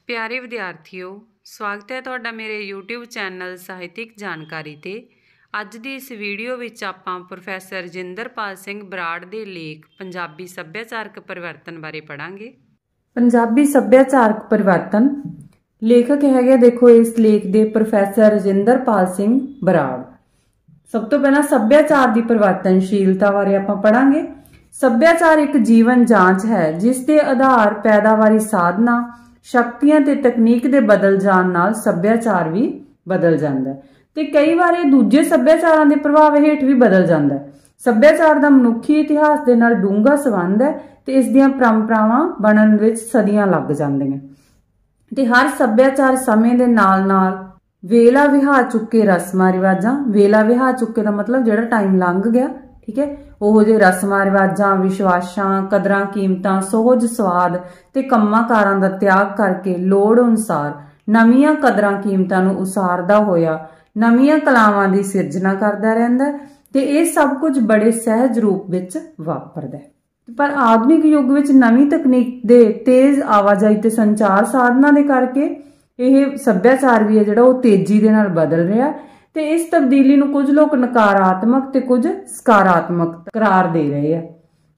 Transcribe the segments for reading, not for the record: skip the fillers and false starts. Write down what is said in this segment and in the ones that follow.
ਪਿਆਰੇ ਵਿਦਿਆਰਥੀਓ, ਸਵਾਗਤ ਹੈ ਤੁਹਾਡਾ ਮੇਰੇ YouTube ਚੈਨਲ ਸਾਹਿਤਿਕ ਜਾਣਕਾਰੀ ਤੇ। ਅੱਜ ਦੀ ਇਸ ਵੀਡੀਓ ਵਿੱਚ ਆਪਾਂ ਪ੍ਰੋਫੈਸਰ ਰਜਿੰਦਰਪਾਲ ਸਿੰਘ ਬਰਾੜ ਦੇ ਲੇਖ ਪੰਜਾਬੀ ਸੱਭਿਆਚਾਰਕ ਪਰਿਵਰਤਨ ਬਾਰੇ ਪੜਾਂਗੇ। ਪੰਜਾਬੀ ਸੱਭਿਆਚਾਰਕ ਪਰਿਵਰਤਨ ਲੇਖਕ ਹੈਗੇ ਦੇਖੋ ਇਸ ਲੇਖ ਦੇ ਪ੍ਰੋਫੈਸਰ ਰਜਿੰਦਰਪਾਲ ਸਿੰਘ ਬਰਾੜ। ਸਭ ਤੋਂ ਪਹਿਲਾਂ ਸੱਭਿਆਚਾਰ ਦੀ ਪਰਿਵਰਤਨਸ਼ੀਲਤਾ ਬਾਰੇ ਆਪਾਂ ਪੜਾਂਗੇ। ਸੱਭਿਆਚਾਰ ਇੱਕ ਜੀਵਨ ਜਾਂਚ ਹੈ ਜਿਸ ਦੇ ਆਧਾਰ ਪੈਦਾਵਾਰੀ ਸਾਧਨਾਂ ਸ਼ਕਤੀਆਂ ਤੇ ਤਕਨੀਕ ਦੇ ਬਦਲ ਜਾਣ ਨਾਲ ਸੱਭਿਆਚਾਰ ਵੀ ਬਦਲ ਜਾਂਦਾ ਹੈ ਤੇ ਕਈ ਵਾਰ ਇਹ ਦੂਜੇ ਸੱਭਿਆਚਾਰਾਂ ਦੇ ਪ੍ਰਭਾਵ ਹੇਠ ਵੀ ਬਦਲ ਜਾਂਦਾ ਹੈ। ਸੱਭਿਆਚਾਰ ਦਾ ਮਨੁੱਖੀ ਇਤਿਹਾਸ ਦੇ ਨਾਲ ਡੂੰਘਾ ਸੰਬੰਧ ਹੈ ਤੇ ਇਸ ਦੀਆਂ ਪਰੰਪਰਾਵਾਂ ਬਣਨ ਵਿੱਚ ਸਦੀਆਂ ਲੱਗ ਜਾਂਦੀਆਂ ਤੇ ਹਰ ਸੱਭਿਆਚਾਰ ਸਮੇਂ ਦੇ ਨਾਲ-ਨਾਲ ਵੇਲਾ ਵਿਹਾ ਚੁੱਕੇ ਰਸਮਾਂ ਰਿਵਾਜਾਂ, ਵੇਲਾ ਵਿਹਾ ਚੁੱਕੇ ਦਾ ਮਤਲਬ ਜਿਹੜਾ ਟਾਈਮ ਲੰਘ ਗਿਆ, ਠੀਕ ਹੈ, ਉਹੋ ਜਿਹੇ ਰਸਮਾਂ ਰਿਵਾਜਾਂ, ਵਿਸ਼ਵਾਸਾਂ, ਕਦਰਾਂ ਕੀਮਤਾਂ, ਸੋਹਜ ਸਵਾਦ ਤੇ ਕੰਮਾਂ ਕਾਰਾਂ ਦਾ ਤਿਆਗ ਕਰਕੇ ਲੋੜ ਅਨੁਸਾਰ ਨਵੀਆਂ ਕਦਰਾਂ ਕੀਮਤਾਂ ਨੂੰ ਉਸਾਰਦਾ ਹੋਇਆ ਨਵੀਆਂ ਕਲਾਵਾਂ ਦੀ ਸਿਰਜਣਾ ਕਰਦਾ ਰਹਿੰਦਾ ਤੇ ਇਹ ਸਭ ਕੁਝ ਬੜੇ ਸਹਿਜ ਰੂਪ ਵਿੱਚ ਵਾਪਰਦਾ ਹੈ। ਪਰ ਆਧੁਨਿਕ ਯੁੱਗ ਵਿੱਚ ਨਵੀਂ ਤਕਨੀਕ ਦੇ ਤੇਜ਼ ਆਵਾਜਾਈ ਤੇ ਸੰਚਾਰ ਸਾਧਨਾਂ ਦੇ ਕਰਕੇ ਇਹ ਸੱਭਿਆਚਾਰ ਵੀ ਹੈ ਜਿਹੜਾ ਉਹ ਤੇਜ਼ੀ ਦੇ ਨਾਲ ਬਦਲ ਰਿਹਾ ਤੇ ਇਸ ਤਬਦੀਲੀ ਨੂੰ ਕੁਝ ਲੋਕ ਨਕਾਰਾਤਮਕ ਤੇ ਕੁਝ ਸਕਾਰਾਤਮਕ ਕਰਾਰ ਦੇ ਰਹੇ ਆ।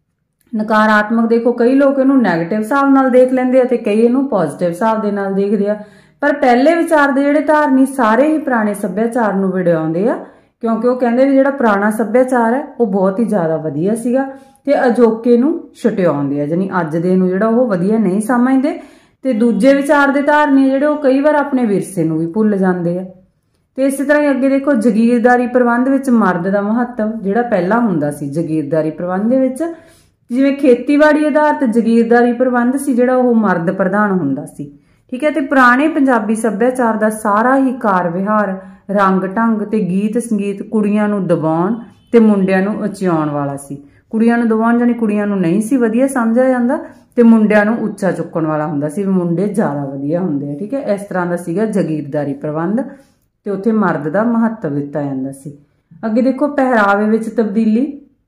ਨਕਾਰਾਤਮਕ ਦੇਖੋ ਕਈ ਲੋਕ ਇਹਨੂੰ ਨੈਗੇਟਿਵ ਹਿਸਾਬ ਨਾਲ ਦੇਖ ਲੈਂਦੇ ਆ ਤੇ ਕਈ ਇਹਨੂੰ ਪੋਜ਼ਿਟਿਵ ਹਿਸਾਬ ਦੇ ਨਾਲ ਦੇਖਦੇ ਆ। ਪਰ ਪਹਿਲੇ ਵਿਚਾਰ ਦੇ ਜਿਹੜੇ ਧਾਰਨੀ ਸਾਰੇ ਹੀ ਪੁਰਾਣੇ ਸੱਭਿਆਚਾਰ ਨੂੰ ਵਿੜਾਉਂਦੇ ਆ ਕਿਉਂਕਿ ਉਹ ਕਹਿੰਦੇ ਵੀ ਜਿਹੜਾ ਪੁਰਾਣਾ ਸੱਭਿਆਚਾਰ ਹੈ ਉਹ ਬਹੁਤ ਹੀ ਜ਼ਿਆਦਾ ਵਧੀਆ ਸੀਗਾ ਤੇ ਅਜੋਕੇ ਨੂੰ ਛੁਟਿਆਉਂਦੇ ਆ, ਜਾਨੀ ਅੱਜ ਦੇ ਨੂੰ ਜਿਹੜਾ ਉਹ ਵਧੀਆ ਨਹੀਂ ਸਮਝਦੇ ਤੇ ਦੂਜੇ ਵਿਚਾਰ ਦੇ ਧਾਰਨੀ ਜਿਹੜੇ ਉਹ ਕਈ ਵਾਰ ਆਪਣੇ ਵਿਰਸੇ ਨੂੰ ਵੀ ਭੁੱਲ ਜਾਂਦੇ ਆ। ਤੇ ਇਸੇ ਤਰ੍ਹਾਂ ਹੀ ਅੱਗੇ ਦੇਖੋ ਜਾਗੀਰਦਾਰੀ ਪ੍ਰਬੰਧ ਵਿੱਚ ਮਰਦ ਦਾ ਮਹੱਤਵ ਜਿਹੜਾ ਪਹਿਲਾਂ ਹੁੰਦਾ ਸੀ ਜਾਗੀਰਦਾਰੀ ਪ੍ਰਬੰਧ ਦੇ ਵਿੱਚ, ਜਿਵੇਂ ਖੇਤੀਬਾੜੀ ਆਧਾਰਿਤ ਜਾਗੀਰਦਾਰੀ ਪ੍ਰਬੰਧ ਸੀ ਜਿਹੜਾ ਉਹ ਮਰਦ ਪ੍ਰਧਾਨ ਹੁੰਦਾ ਸੀ, ਠੀਕ ਹੈ। ਤੇ ਪੁਰਾਣੇ ਪੰਜਾਬੀ ਸੱਭਿਆਚਾਰ ਦਾ ਸਾਰਾ ਹੀ ਕਾਰ ਵਿਹਾਰ, ਰੰਗ ਢੰਗ ਤੇ ਗੀਤ ਸੰਗੀਤ ਕੁੜੀਆਂ ਨੂੰ ਦਬਾਉਣ ਤੇ ਮੁੰਡਿਆਂ ਨੂੰ ਉਚਿਆਉਣ ਵਾਲਾ ਸੀ। ਕੁੜੀਆਂ ਨੂੰ ਦਬਾਉਣ ਜਾਨੀ ਕੁੜੀਆਂ ਨੂੰ ਨਹੀਂ ਸੀ ਵਧੀਆ ਸਮਝਿਆ ਜਾਂਦਾ ਤੇ ਮੁੰਡਿਆਂ ਨੂੰ ਉੱਚਾ ਚੁੱਕਣ ਵਾਲਾ ਹੁੰਦਾ ਸੀ ਵੀ ਮੁੰਡੇ ਜ਼ਿਆਦਾ ਵਧੀਆ ਹੁੰਦੇ ਆ, ਠੀਕ ਹੈ। ਇਸ ਤਰ੍ਹਾਂ ਦਾ ਸੀਗਾ ਜਾਗੀਰਦਾਰੀ ਪ੍ਰਬੰਧ ਤੇ ਉੱਥੇ ਮਰਦ ਦਾ ਮਹੱਤਵ ਦਿੱਤਾ ਜਾਂਦਾ ਸੀ। ਅੱਗੇ ਦੇਖੋ ਪਹਿਰਾਵੇ ਵਿੱਚ ਤਬਦੀਲੀ।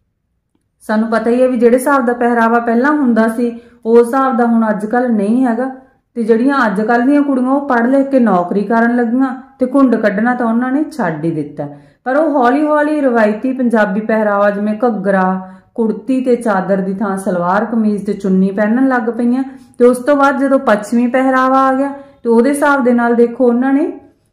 ਸਾਨੂੰ ਪਤਾ ਹੀ ਹੈ ਵੀ ਜਿਹੜੇ ਹਿਸਾਬ ਦਾ ਪਹਿਰਾਵਾ ਪਹਿਲਾਂ ਹੁੰਦਾ ਸੀ ਉਸ ਹਿਸਾਬ ਦਾ ਹੁਣ ਅੱਜ ਕੱਲ ਨਹੀਂ ਹੈਗਾ ਤੇ ਜਿਹੜੀਆਂ ਅੱਜ ਕੱਲ ਦੀਆਂ ਕੁੜੀਆਂ ਉਹ ਪੜ੍ਹ ਲਿਖ ਕੇ ਨੌਕਰੀ ਕਰਨ ਲੱਗੀਆਂ ਤੇ ਘੁੰਡ ਕੱਢਣਾ ਤਾਂ ਉਹਨਾਂ ਨੇ ਛੱਡ ਹੀ ਦਿੱਤਾ। ਪਰ ਉਹ ਹੌਲੀ ਹੌਲੀ ਰਵਾਇਤੀ ਪੰਜਾਬੀ ਪਹਿਰਾਵਾ ਜਿਵੇਂ ਘੱਗਰਾ, ਕੁੜਤੀ ਤੇ ਚਾਦਰ ਦੀ ਥਾਂ ਸਲਵਾਰ ਕਮੀਜ਼ ਤੇ ਚੁੰਨੀ ਪਹਿਨਣ ਲੱਗ ਪਈਆਂ ਤੇ ਉਸ ਤੋਂ ਬਾਅਦ ਜਦੋਂ ਪੱਛਮੀ ਪਹਿਰਾਵਾ ਆ ਗਿਆ ਤੇ ਉਹਦੇ ਹਿਸਾਬ ਦੇ ਨਾਲ ਦੇਖੋ ਉਹਨਾਂ ਨੇ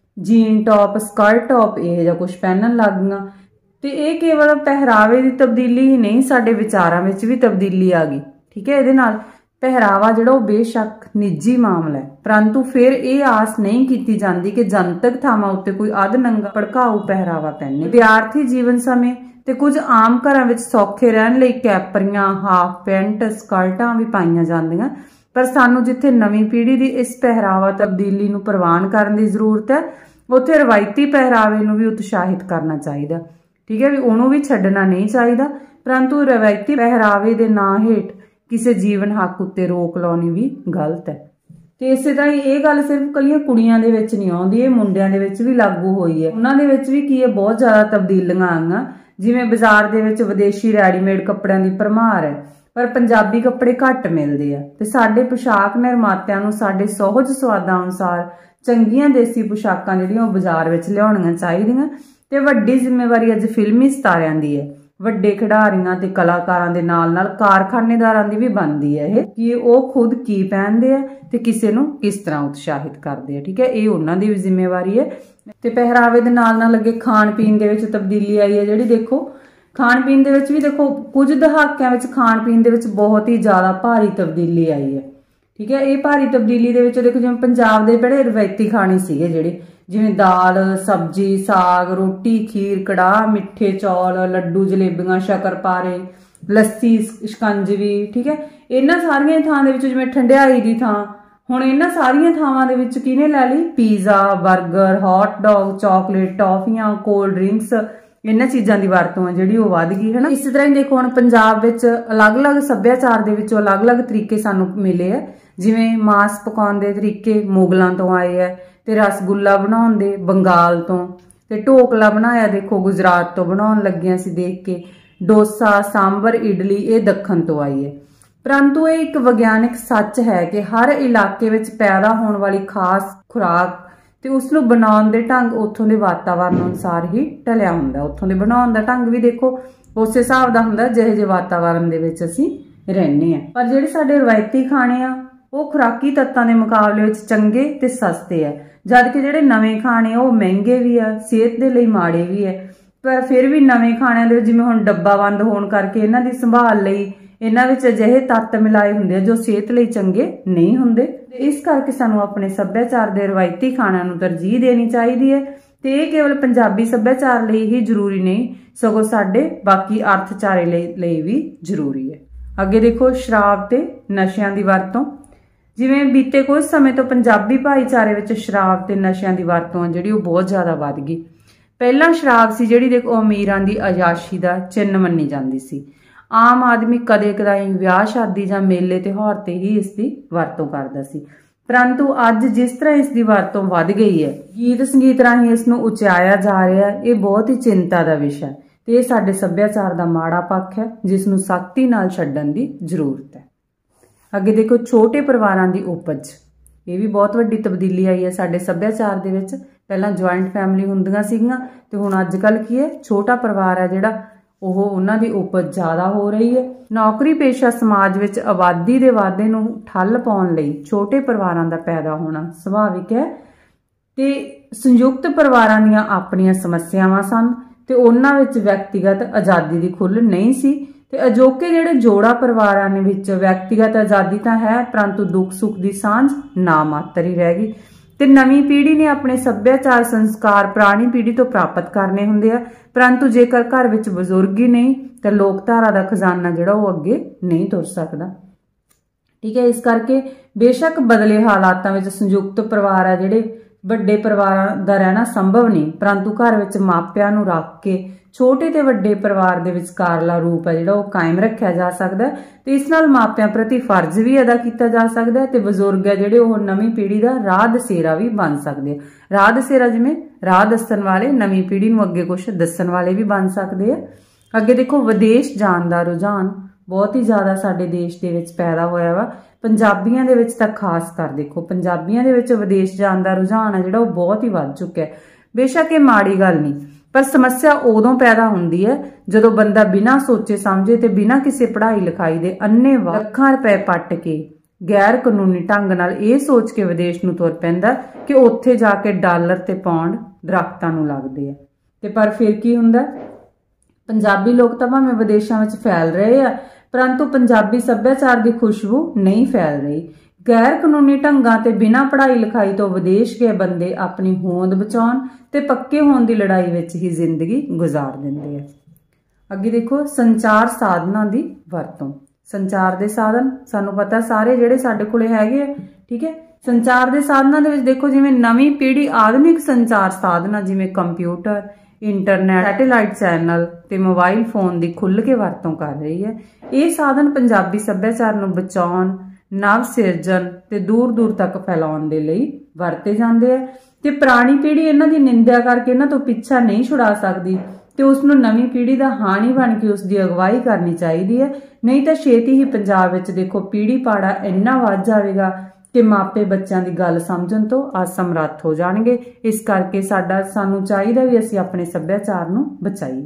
ਜੀਨ ਟੌਪ, ਸਕਰਟ ਟੌਪ ਇਹ ਜਿਹਾ ਕੁਝ ਪਹਿਨਣ ਲੱਗ ਗਈਆਂ ਤੇ ਇਹ ਕੇਵਲ ਪਹਿਰਾਵੇ ਦੀ ਤਬਦੀਲੀ ਹੀ ਨਹੀਂ ਸਾਡੇ ਵਿਚਾਰਾਂ ਵਿੱਚ ਵੀ ਤਬਦੀਲੀ ਆ ਗਈ, ਠੀਕ ਹੈ। ਇਹਦੇ ਨਾਲ ਪਹਿਰਾਵਾ ਜਿਹੜਾ ਉਹ ਬੇਸ਼ੱਕ ਨਿੱਜੀ ਮਾਮਲਾ ਹੈ ਪਰੰਤੂ ਫਿਰ ਇਹ ਆਸ ਨਹੀਂ ਕੀਤੀ ਜਾਂਦੀ ਕਿ ਜਨਤਕ ਥਾਵਾਂ ਉੱਤੇ ਕੋਈ ਅਧਨੰਗਾ ਭੜਕਾਊ ਪਹਿਰਾਵਾ ਪਹਿਨੇ। ਵਿਦਿਆਰਥੀ ਜੀਵਨ ਸਮੇਂ ਤੇ ਕੁਝ ਆਮ ਘਰਾਂ ਵਿੱਚ ਸੌਖੇ ਰਹਿਣ ਲਈ ਕੈਪਰੀਆਂ, ਹਾਫ ਪੈਂਟ, ਸਕਰਟਾਂ ਵੀ ਪਾਈਆਂ ਜਾਂਦੀਆਂ। ਪਰ ਸਾਨੂੰ ਜਿੱਥੇ ਨਵੀਂ ਪੀੜ੍ਹੀ ਦੀ ਇਸ ਪਹਿਰਾਵਾ ਤਬਦੀਲੀ ਨੂੰ ਪ੍ਰਵਾਨ ਕਰਨ ਦੀ ਜ਼ਰੂਰਤ ਹੈ ਉੱਥੇ ਰਵਾਇਤੀ ਪਹਿਰਾਵੇ ਨੂੰ ਵੀ ਉਤਸ਼ਾਹਿਤ ਕਰਨਾ ਚਾਹੀਦਾ, ਠੀਕ ਹੈ, ਵੀ ਉਹਨੂੰ ਵੀ ਛੱਡਣਾ ਨਹੀਂ ਚਾਹੀਦਾ ਪਰੰਤੂ ਰਵਾਇਤੀ ਪਹਿਰਾਵੇ ਦੇ ਨਾਂ ਹੇਠ ਕਿਸੇ ਜੀਵਨ ਹੱਕ ਉੱਤੇ ਰੋਕ ਲਾਉਣੀ ਵੀ ਗਲਤ ਹੈ। ਤੇ ਇਸੇ ਤਰ੍ਹਾਂ ਹੀ ਇਹ ਗੱਲ ਸਿਰਫ ਕੱਲੀਆਂ ਕੁੜੀਆਂ ਦੇ ਵਿੱਚ ਨਹੀਂ ਆਉਂਦੀ, ਇਹ ਮੁੰਡਿਆਂ ਦੇ ਵਿੱਚ ਵੀ ਲਾਗੂ ਹੋਈ ਹੈ। ਉਹਨਾਂ ਦੇ ਵਿੱਚ ਵੀ ਕੀ ਹੈ ਬਹੁਤ ਜ਼ਿਆਦਾ ਤਬਦੀਲੀਆਂ ਆਈਆਂ। ਜਿਵੇਂ ਬਾਜ਼ਾਰ ਦੇ ਵਿੱਚ ਵਿਦੇਸ਼ੀ ਰੈਡੀਮੇਡ ਕੱਪੜਿਆਂ ਦੀ ਭਰਮਾਰ ਹੈ ਪਰ ਪੰਜਾਬੀ ਕੱਪੜੇ ਘੱਟ ਮਿਲਦੇ ਆ ਤੇ ਸਾਡੇ ਪੁਸ਼ਾਕ ਨਿਰਮਾਤਿਆਂ ਨੂੰ ਸਾਡੇ ਸੋਹਜ ਸਵਾਦਾਂ ਅਨੁਸਾਰ ਚੰਗੀਆਂ ਦੇਸੀ ਪੁਸ਼ਾਕਾਂ ਜਿਹੜੀਆਂ ਉਹ ਬਾਜ਼ਾਰ ਵਿੱਚ ਲਿਆਉਣੀਆਂ ਚਾਹੀਦੀਆਂ। ਤੇ ਵੱਡੀ ਜ਼ਿੰਮੇਵਾਰੀ ਅੱਜ ਫਿਲਮੀ ਸਿਤਾਰਿਆਂ ਦੀ ਹੈ, ਵੱਡੇ ਖਿਡਾਰੀਆਂ ਤੇ ਕਲਾਕਾਰਾਂ ਦੇ ਨਾਲ-ਨਾਲ ਕਾਰਖਾਨੇਦਾਰਾਂ ਦੀ ਵੀ ਬਣਦੀ ਹੈ ਇਹ ਕਿ ਉਹ ਖੁਦ ਕੀ ਪਹਿਨਦੇ ਆ ਤੇ ਕਿਸੇ ਨੂੰ ਕਿਸ ਤਰ੍ਹਾਂ ਉਤਸ਼ਾਹਿਤ ਕਰਦੇ ਆ, ਠੀਕ ਹੈ। ਇਹ ਉਹਨਾਂ ਦੀ ਵੀ ਜ਼ਿੰਮੇਵਾਰੀ ਹੈ। ਤੇ ਪਹਿਰਾਵੇ ਦੇ ਨਾਲ-ਨਾਲ ਅੱਗੇ ਖਾਣ ਪੀਣ ਦੇ ਵਿੱਚ ਤਬਦੀਲੀ ਆਈ ਹੈ ਜਿਹੜੀ ਦੇਖੋ ਖਾਣ ਪੀਣ ਦੇ ਵਿੱਚ ਵੀ ਦੇਖੋ ਕੁਝ ਦਹਾਕਿਆਂ ਵਿੱਚ ਖਾਣ ਪੀਣ ਦੇ ਵਿੱਚ ਬਹੁਤ ਹੀ ਜ਼ਿਆਦਾ ਭਾਰੀ ਤਬਦੀਲੀ ਆਈ ਹੈ, ਠੀਕ ਹੈ। ਇਹ ਭਾਰੀ ਤਬਦੀਲੀ ਦੇ ਵਿੱਚ ਦੇਖੋ ਜਿਵੇਂ ਪੰਜਾਬ ਦੇ ਬੜੇ ਰਵਾਇਤੀ ਖਾਣੇ ਸੀਗੇ ਜਿਹੜੇ ਜਿਵੇਂ ਦਾਲ, ਸਬਜ਼ੀ, ਸਾਗ, ਰੋਟੀ, ਖੀਰ, ਕੜਾਹ, ਮਿੱਠੇ ਚੌਲ, ਲੱਡੂ, ਜਲੇਬੀਆਂ, ਸ਼ੱਕਰਪਾਰੇ, ਲੱਸੀ, ਸ਼ਿਕੰਜਵੀ, ਠੀਕ ਹੈ। ਇਹਨਾਂ ਸਾਰੀਆਂ ਥਾਂ ਦੇ ਵਿੱਚ ਜਿਵੇਂ ਠੰਡਿਆਈ ਦੀ ਥਾਂ ਹੁਣ ਇਹਨਾਂ ਸਾਰੀਆਂ ਥਾਵਾਂ ਦੇ ਵਿੱਚ ਕਿਹਨੇ ਲੈ ਲਈ pizza, burger, hot dog, chocolate, ਟੌਫੀਆਂ, ਕੋਲਡ ਡਰਿੰਕਸ, ਇਹਨਾਂ ਚੀਜ਼ਾਂ ਦੀ ਵਰਤੋਂ ਹੈ ਜਿਹੜੀ ਉਹ ਵੱਧ ਗਈ ਹੈ ਨਾ। ਇਸੇ ਤਰ੍ਹਾਂ ਹੀ ਦੇਖੋ ਹੁਣ ਪੰਜਾਬ ਵਿੱਚ ਅਲੱਗ-ਅਲੱਗ ਸੱਭਿਆਚਾਰ ਦੇ ਵਿੱਚੋਂ ਅਲੱਗ-ਅਲੱਗ ਤਰੀਕੇ ਸਾਨੂੰ ਮਿਲੇ ਆ। ਜਿਵੇਂ ਮਾਸ ਪਕਾਉਣ ਦੇ ਤਰੀਕੇ ਮੁਗਲਾਂ ਤੋਂ ਆਏ ਆ ਤੇ ਰਸਗੁੱਲਾ ਬਣਾਉਣ ਦੇ ਬੰਗਾਲ ਤੋਂ ਤੇ ਢੋਕਲਾ ਬਣਾਇਆ ਦੇਖੋ ਗੁਜਰਾਤ ਤੋਂ ਬਣਾਉਣ ਲੱਗਿਆਂ ਸੀ ਦੇਖ ਕੇ। ਡੋਸਾ, ਸਾਂਬਰ, ਇਡਲੀ ਇਹ ਦੱਖਣ ਤੋਂ ਆਈ ਹੈ परंतु ये एक विग्यानक सच है कि हर इलाके विच पैदा होने वाली खास खुराक ते उसनूं बनाउण दे ढंग उत्थों दे वातावरण अनुसार ही ढलिया हुंदा। उत्थों दे बनाउण दा ढंग भी देखो उस हिसाब दा हुंदा जिहे जे वातावरण दे विच असीं रहने आ। पर जिहड़े साडे रवायती खाणे आ वो खुराकी तत्तां दे मुकाबले विच चंगे ते सस्ते आ, जबकि जिहड़े नवें खाणे वो महंगे भी आ, सेहत दे लई माड़े भी है। पर फिर भी नवें खाणिਆਂ ਦੇ जिवें हुण डब्बा बंद होण करके इन्हां दी संभाल लई इन्हां विच अजिहे तत्त मिलाए हुंदे जो सेहत लई चंगे नहीं हुंदे। इस करके सानूं अपने सभ्याचार दे रवायती खाणिਆਂ ਨੂੰ तरजीह देनी चाहिदी है ते इह केवल पंजाबी सभ्याचार लई ही जरूरी नहीं सगों साडे बाकी अर्थचारे लई भी जरूरी है। अगे देखो शराब ते नशिਆਂ ਦੀ ਵਰਤੋਂ। जिवें बीते कुछ समय तो पंजाबी भाईचारे विच शराब ते नशिਆਂ ਦੀ ਵਰਤੋਂ ਜਿਹੜੀ ਉਹ बहुत ज़्यादा वध गई। पहला शराब सी जिहड़ी देखो अमीरां दी अयाशी दा चिन्ह मन्नी जांदी सी। आम आदमी कदे कदाई विआह शादी जां मेले त्योहार ते ही इस दी वरतों करदा सी, परंतु अज जिस तरह इस दी वरतों वध गई है, गीत संगीत राहीं इस नूं उचाया जा रहा है, ये बहुत ही चिंता दा विषय है ते इह साडे सभ्याचार दा माड़ा पक्ष है जिस नूं सख्ती नाल छड्डण दी जरूरत है। अगे देखो छोटे परिवारां दी उपज, ये भी बहुत वड्डी तब्दीली आई है साडे सभ्याचार दे विच। पहला जॉइंट फैमिली हुंदियां सीगियां ते हुण अजकल की है छोटा परिवार है जिहड़ा ओह उन्हां दी उपज ज़्यादा हो रही है। नौकरी पेशा समाज विच आबादी दे वाधे नूं ठल्ल पाउण लई छोटे परिवारां दा पैदा होना सुभाविक है ते संयुक्त परिवारां दीयां अपणीआं समस्यावां सन ते उन्हां विच व्यक्तिगत आज़ादी दी खुੱਲ੍ਹ नहीं सी ते अजोके जिहड़े जोड़ा परिवारां दे विच व्यक्तिगत आज़ादी तां है परंतु दुख सुख दी सांझ ना मात्र ही रह गई ते नवीं पीढ़ी ने अपने सभ्याचार संस्कार पुरानी पीढ़ी तो प्राप्त करने हुंदे आ, परंतु जेकर घर विच बजुर्ग ही नहीं तो लोकधारा दा खजाना जिहड़ा वो अगे नहीं तुर सकदा। ठीक है, इस करके बेशक बदले हालातां विच संयुक्त परिवार आ जिहड़े ਵੱਡੇ ਪਰਿਵਾਰਾਂ ਦਾ ਰਹਿਣਾ ਸੰਭਵ ਨਹੀਂ, परंतु घर ਵਿੱਚ ਮਾਪਿਆਂ ਨੂੰ ਰੱਖ ਕੇ ਛੋਟੇ ਤੇ ਵੱਡੇ ਪਰਿਵਾਰ ਦੇ ਵਿਚਕਾਰਲਾ ਰੂਪ ਹੈ ਜਿਹੜਾ ਉਹ ਕਾਇਮ ਰੱਖਿਆ ਜਾ ਸਕਦਾ ਤੇ ਇਸ ਨਾਲ ਮਾਪਿਆਂ ਪ੍ਰਤੀ ਫਰਜ਼ ਵੀ ਅਦਾ ਕੀਤਾ ਜਾ ਸਕਦਾ ਤੇ ਬਜ਼ੁਰਗ ਹੈ ਜਿਹੜੇ ਉਹ ਨਵੀਂ ਪੀੜ੍ਹੀ ਦਾ ਰਾਹ ਦਸੇਰਾ ਵੀ ਬਣ ਸਕਦੇ ਆ। ਰਾਹ ਦਸੇਰਾ ਜਿਵੇਂ ਰਾਹ ਦੱਸਣ ਵਾਲੇ, ਨਵੀਂ ਪੀੜ੍ਹੀ ਨੂੰ ਅੱਗੇ ਕੁਝ ਦੱਸਣ ਵਾਲੇ ਵੀ ਬਣ ਸਕਦੇ ਆ। ਅੱਗੇ ਦੇਖੋ ਵਿਦੇਸ਼ ਜਾਣ ਦਾ ਰੁਝਾਨ बहुत ही ज़्यादा साडे देश दे विच पैदा होया वा। पंजाबियां दे विच तां खास कर देखो पंजाबियां दे विच विदेश जाण दा रुझान है जिहड़ा ओह बहुत ही वध चुक्या है। बेशक ये माड़ी गल नहीं, पर समस्या उदों पैदा हुंदी है जदों बंदा बिना सोचे समझे ते बिना किसी पढ़ाई लिखाई दे अन्ने ਲੱਖਾਂ रुपए पट के गैर कानूनी ढंग नाल ਇਹ सोच के विदेश नूं तुर पैंदा कि उत्थे जाके डॉलर ते पाउंड दरख्तां नूं लगदे आ ते पर फिर की हुंदा पंजाबी लोग तां भावें विदेशां विच फैल रहे आ परंतु पंजाबी सभ्याचार की खुशबू नहीं फैल रही। गैर कानूनी ढंगां ते बिना पढ़ाई लिखाई तो विदेश गए बंदे अपनी होंद बचाउण ते पक्के होण दी लड़ाई विच ही जिंदगी गुजार दिंदे आ। अगे देखो संचार साधनां दी वरतों। संचार दे साधन सानूं पता सारे जिहड़े साडे कोले हैगे आ, ठीक है। संचार दे साधनां दे विच देखो जिवें नवीं पीढ़ी आधुनिक संचार साधनां जिवें कंप्यूटर, इंटरनेट, सैटेलाइट चैनल ते मोबाइल फोन की खुल के वरतों कर रही है। ये साधन पंजाबी सभ्याचार नूं बचाउण, नव सिरजन ते दूर दूर तक फैलाउण दे लई वरते जांदे है ते पुरानी पीढ़ी इन्हां दी निंदा करके इन्हां तों पिछा नहीं छुड़ा सकदी ते उस नूं नवीं पीढ़ी दा हाणी बन के उसकी अगवाई करनी चाहिदी है। नहीं तो छेती ही पंजाब विच देखो पीढ़ी पाड़ा इन्ना वध जावेगा कि मापे बच्चों की गल समझण तो असमर्थ हो जाणगे। इस करके सानू चाहिदा भी असीं अपने सभ्याचार नूं बचाईए।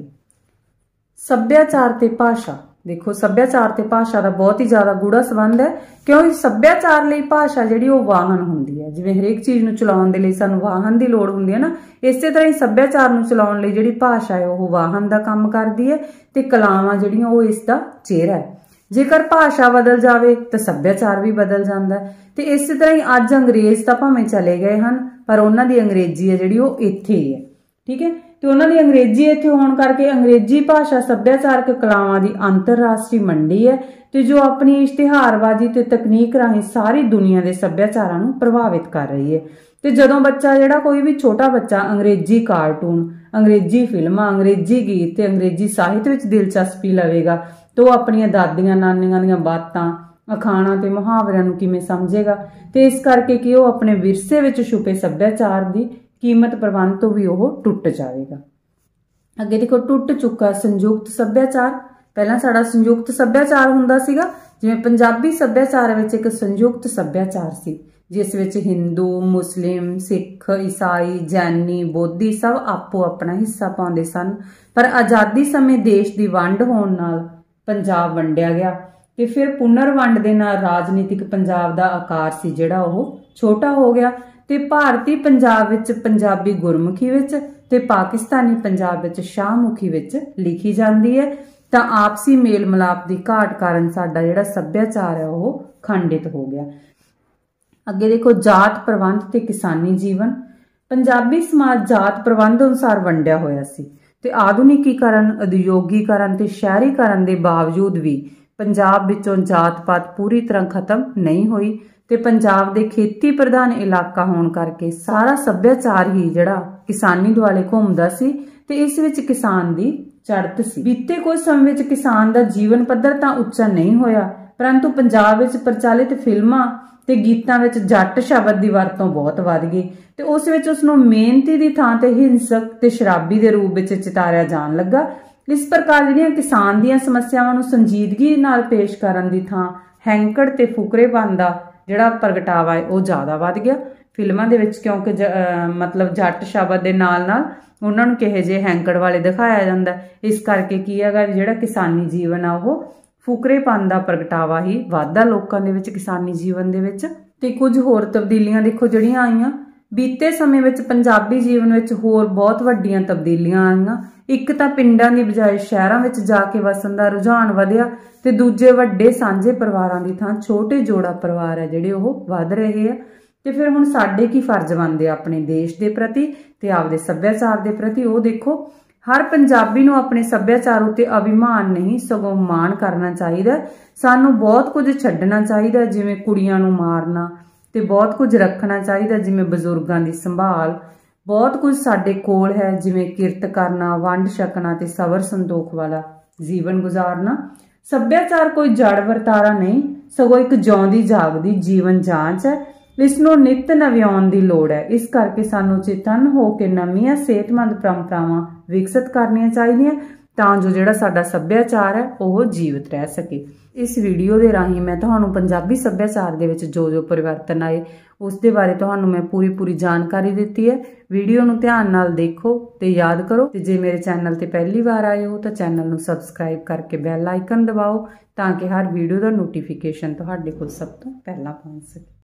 सभ्याचार ते भाषा देखो सभ्याचार ते भाषा का बहुत ही ज़्यादा गूढ़ा संबंध है क्योंकि सभ्याचार लई भाषा जिहड़ी ओह वाहन हुंदी है। जिवें हरेक चीज़ नूं चलाउण दे लई सानूं वाहन की लोड़ हुंदी है ना, इसे तरह ही सभ्याचार नूं चलाउण लई जिहड़ी भाषा है ओह वाहन का काम करदी है ते कलावां जिहड़ियां ओह इसदा चेहरा है। जेकर भाषा बदल जाए तो सभ्याचार भी बदल जाता है। तो इस तरह ही अज अंग्रेज तो भावें चले गए हैं पर उन्होंने अंग्रेजी है जी इत्थे ही है, ठीक है। तो उन्होंने अंग्रेजी इत्थे होने करके अंग्रेजी भाषा सभ्याचारक कलावां की अंतरराष्ट्रीय मंडी है तो जो अपनी इश्तिहारबाजी ते तकनीक राही सारी दुनिया के सभ्याचारां नूं प्रभावित कर रही है। तो जदों बच्चा जिहड़ा कोई भी छोटा बच्चा अंग्रेजी कार्टून, अंग्रेजी फिल्मां, अंग्रेजी गीत ते अंग्रेजी साहित्य विच दिलचस्पी लवेगा तो अपनियां दादियां नानियां दीयां बातां, अखाणा ते मुहावरिਆਂ ਨੂੰ किवें समझेगा। तो इस करके कि वो अपने विरसे विच छुपे सभ्याचार की कीमत प्रबंध तो भी वो टुट जाएगा। अगे देखो टुट चुका संयुक्त सभ्याचार। पहला साडा संयुक्त सभ्याचार हुंदा सीगा ਜਿਵੇਂ ਪੰਜਾਬੀ ਸੱਭਿਆਚਾਰ ਵਿੱਚ ਇੱਕ ਸੰਯੁਕਤ ਸੱਭਿਆਚਾਰ ਸੀ, ਜਿਸ ਵਿੱਚ ਹਿੰਦੂ, ਮੁਸਲਿਮ, ਸਿੱਖ, ਈਸਾਈ, ਜੈਨੀ, ਬੋਧੀ ਸਭ ਆਪੋ ਆਪਣਾ ਹਿੱਸਾ ਪਾਉਂਦੇ ਸਨ। ਪਰ ਆਜ਼ਾਦੀ ਸਮੇਂ ਦੇਸ਼ ਦੀ ਵੰਡ ਹੋਣ ਨਾਲ ਪੰਜਾਬ ਵੰਡਿਆ ਗਿਆ ਤੇ ਫਿਰ ਪੁਨਰ ਵੰਡ ਦੇ ਨਾਲ ਰਾਜਨੀਤਿਕ ਪੰਜਾਬ ਦਾ ਆਕਾਰ ਸੀ ਜਿਹੜਾ ਉਹ ਛੋਟਾ ਹੋ ਗਿਆ ਤੇ ਭਾਰਤੀ ਪੰਜਾਬ ਵਿੱਚ ਪੰਜਾਬੀ ਗੁਰਮੁਖੀ ਵਿੱਚ ਤੇ ਪਾਕਿਸਤਾਨੀ ਪੰਜਾਬ ਵਿੱਚ ਸ਼ਾਹਮੁਖੀ ਵਿੱਚ ਲਿਖੀ ਜਾਂਦੀ ਹੈ। ਤਾਂ ਆਪਸੀ ਮੇਲ ਮਿਲਾਪ ਦੀ ਘਾਟ ਕਾਰਨ ਸਾਡਾ ਜਿਹੜਾ ਸੱਭਿਆਚਾਰ ਹੈ ਉਹ ਖੰਡਿਤ ਹੋ ਗਿਆ। ਅੱਗੇ ਦੇਖੋ, ਜਾਤ ਪ੍ਰਬੰਧ ਤੇ ਕਿਸਾਨੀ ਜੀਵਨ। ਪੰਜਾਬੀ ਸਮਾਜ ਜਾਤ ਪ੍ਰਬੰਧ ਅਨੁਸਾਰ ਵੰਡਿਆ ਹੋਇਆ ਸੀ ਤੇ ਆਧੁਨਿਕੀਕਰਨ, ਉਦਯੋਗੀਕਰਨ ਤੇ ਸ਼ਹਿਰੀਕਰਨ ਦੇ ਬਾਵਜੂਦ ਵੀ ਪੰਜਾਬ ਵਿੱਚੋਂ ਜਾਤ ਪਾਤ ਪੂਰੀ ਤਰ੍ਹਾਂ ਖਤਮ ਨਹੀਂ ਹੋਈ ਤੇ ਪੰਜਾਬ ਦੇ ਖੇਤੀ ਪ੍ਰਧਾਨ ਇਲਾਕਾ ਹੋਣ ਕਰਕੇ ਸਾਰਾ ਸੱਭਿਆਚਾਰ ਹੀ ਜਿਹੜਾ ਕਿਸਾਨੀ ਦੁਆਲੇ ਘੁੰਮਦਾ ਸੀ ਤੇ ਇਸ ਵਿੱਚ ਕਿਸਾਨ ਦੀ ਚੜ੍ਹਤ ਸੀ। ਬੀਤੇ ਕੁਝ ਸਮੇਂ ਵਿੱਚ ਕਿਸਾਨ ਦਾ ਜੀਵਨ ਪੱਧਰ ਤਾਂ ਉੱਚਾ ਨਹੀਂ ਹੋਇਆ, ਪਰੰਤੂ ਪੰਜਾਬ ਵਿੱਚ ਪ੍ਰਚਲਿਤ ਫਿਲਮਾਂ ਤੇ ਗੀਤਾਂ ਵਿੱਚ ਜੱਟ ਸ਼ਬਦ ਦੀ ਵਰਤੋਂ ਬਹੁਤ ਵੱਧ ਗਈ ਤੇ ਉਸ ਵਿੱਚ ਉਸ ਨੂੰ ਮਿਹਨਤੀ ਦੀ ਥਾਂ ਤੇ ਹਿੰਸਕ ਤੇ ਸ਼ਰਾਬੀ ਦੇ ਰੂਪ ਵਿੱਚ ਚਿਤਾਰਿਆ ਜਾਣ ਲੱਗਾ। ਇਸ ਪ੍ਰਕਾਰ ਜਿਹੜੀਆਂ ਕਿਸਾਨ ਦੀਆਂ ਸਮੱਸਿਆਵਾਂ ਨੂੰ ਸੰਜੀਦਗੀ ਨਾਲ ਪੇਸ਼ ਕਰਨ ਦੀ ਥਾਂ ਹੈਂਕੜ ਤੇ ਫੁਕਰੇਪਨ ਦਾ ਜਿਹੜਾ ਪ੍ਰਗਟਾਵਾ ਹੈ ਉਹ ਜ਼ਿਆਦਾ ਵੱਧ ਗਿਆ ਫਿਲਮਾਂ ਦੇ ਵਿੱਚ, ਕਿਉਂਕਿ ਮਤਲਬ ਜੱਟ ਸ਼ਬਦ ਦੇ ਨਾਲ ਨਾਲ ਉਹਨਾਂ ਨੂੰ ਕਿਹੋ ਜਿਹੇ ਹੈਂਕੜ ਵਾਲੇ ਦਿਖਾਇਆ ਜਾਂਦਾ। ਇਸ ਕਰਕੇ ਕੀ ਹੈਗਾ, ਜਿਹੜਾ ਕਿਸਾਨੀ ਜੀਵਨ ਆ ਉਹ ਫੁਕਰੇਪਨ ਦਾ ਪ੍ਰਗਟਾਵਾ ਹੀ ਵੱਧਦਾ ਲੋਕਾਂ ਦੇ ਵਿੱਚ ਕਿਸਾਨੀ ਜੀਵਨ ਦੇ ਵਿੱਚ। ਤੇ ਕੁਝ ਹੋਰ ਤਬਦੀਲੀਆਂ ਦੇਖੋ ਜਿਹੜੀਆਂ ਆਈਆਂ ਬੀਤੇ ਸਮੇਂ ਵਿੱਚ ਪੰਜਾਬੀ ਜੀਵਨ ਵਿੱਚ, ਹੋਰ ਬਹੁਤ ਵੱਡੀਆਂ ਤਬਦੀਲੀਆਂ ਆਈਆਂ। ਇੱਕ ਤਾਂ ਪਿੰਡਾਂ ਦੀ ਬਜਾਏ ਸ਼ਹਿਰਾਂ ਵਿੱਚ ਜਾ ਕੇ ਵਸਣ ਦਾ ਰੁਝਾਨ ਵਧਿਆ ਤੇ ਦੂਜੇ ਵੱਡੇ ਸਾਂਝੇ ਪਰਿਵਾਰਾਂ ਦੀ ਥਾਂ ਛੋਟੇ ਜੋੜਾ ਪਰਿਵਾਰ ਹੈ ਜਿਹੜੇ ਉਹ ਵੱਧ ਰਹੇ ਆ। ਤੇ ਫਿਰ ਹੁਣ ਸਾਡੇ ਕੀ ਫਰਜ਼ ਬਣਦੇ ਆ ਆਪਣੇ ਦੇਸ਼ ਦੇ ਪ੍ਰਤੀ ਤੇ ਆਪਦੇ ਸੱਭਿਆਚਾਰ ਦੇ ਪ੍ਰਤੀ, ਉਹ ਦੇਖੋ। ਹਰ ਪੰਜਾਬੀ ਨੂੰ ਆਪਣੇ ਸੱਭਿਆਚਾਰ ਉੱਤੇ ਅਭਿਮਾਨ ਨਹੀਂ ਸਗੋਂ ਮਾਣ ਕਰਨਾ ਚਾਹੀਦਾ। ਸਾਨੂੰ ਬਹੁਤ ਕੁਝ ਛੱਡਣਾ ਚਾਹੀਦਾ, ਜਿਵੇਂ ਕੁੜੀਆਂ ਨੂੰ ਮਾਰਨਾ, ਤੇ ਬਹੁਤ ਕੁਝ ਰੱਖਣਾ ਚਾਹੀਦਾ ਜਿਵੇਂ ਬਜ਼ੁਰਗਾਂ ਦੀ ਸੰਭਾਲ। ਬਹੁਤ ਕੁਝ ਸਾਡੇ ਕੋਲ ਹੈ ਜਿਵੇਂ ਕਿਰਤ ਕਰਨਾ, ਵੰਡ ਛਕਣਾ ਤੇ ਸਬਰ ਸੰਤੋਖ ਵਾਲਾ ਜੀਵਨ ਗੁਜ਼ਾਰਨਾ। ਸੱਭਿਆਚਾਰ ਕੋਈ ਜੜ ਵਰਤਾਰਾ ਨਹੀਂ, ਸਗੋਂ ਇੱਕ ਜਿਉਂਦੀ ਜਾਗਦੀ ਜੀਵਨ ਜਾਂਚ ਹੈ। ਇਸ ਨੂੰ ਨਿੱਤ ਨਵਿਆਉਣ ਦੀ ਲੋੜ ਹੈ। ਇਸ ਕਰਕੇ ਸਾਨੂੰ ਚੇਤਨ ਹੋ ਕੇ ਨਵੀਆਂ ਸਿਹਤਮੰਦ ਪਰੰਪਰਾਵਾਂ ਵਿਕਸਿਤ ਕਰਨੀਆਂ ਚਾਹੀਦੀਆਂ ਤਾਂ ਜੋ ਜਿਹੜਾ ਸਾਡਾ ਸੱਭਿਆਚਾਰ ਹੈ ਉਹ ਜੀਵਤ ਰਹਿ ਸਕੇ। ਇਸ ਵੀਡੀਓ ਦੇ ਰਾਹੀਂ ਮੈਂ ਤੁਹਾਨੂੰ ਪੰਜਾਬੀ ਸੱਭਿਆਚਾਰ ਦੇ ਵਿੱਚ ਜੋ ਪਰਿਵਰਤਨ ਆਏ ਉਸ ਦੇ ਬਾਰੇ ਤੁਹਾਨੂੰ ਮੈਂ ਪੂਰੀ ਜਾਣਕਾਰੀ ਦਿੱਤੀ ਹੈ। ਵੀਡੀਓ ਨੂੰ ਧਿਆਨ ਨਾਲ ਦੇਖੋ ਤੇ ਯਾਦ ਕਰੋ ਤੇ ਜੇ ਮੇਰੇ ਚੈਨਲ ਤੇ ਪਹਿਲੀ ਵਾਰ ਆਏ ਹੋ ਤਾਂ ਚੈਨਲ ਨੂੰ ਸਬਸਕ੍ਰਾਈਬ ਕਰਕੇ ਬੈਲ ਆਈਕਨ ਦਬਾਓ ਤਾਂ ਕਿ ਹਰ ਵੀਡੀਓ ਦਾ ਨੋਟੀਫਿਕੇਸ਼ਨ ਤੁਹਾਡੇ ਕੋਲ ਸਭ ਤੋਂ ਪਹਿਲਾਂ ਪਹੁੰਚ ਸਕੇ।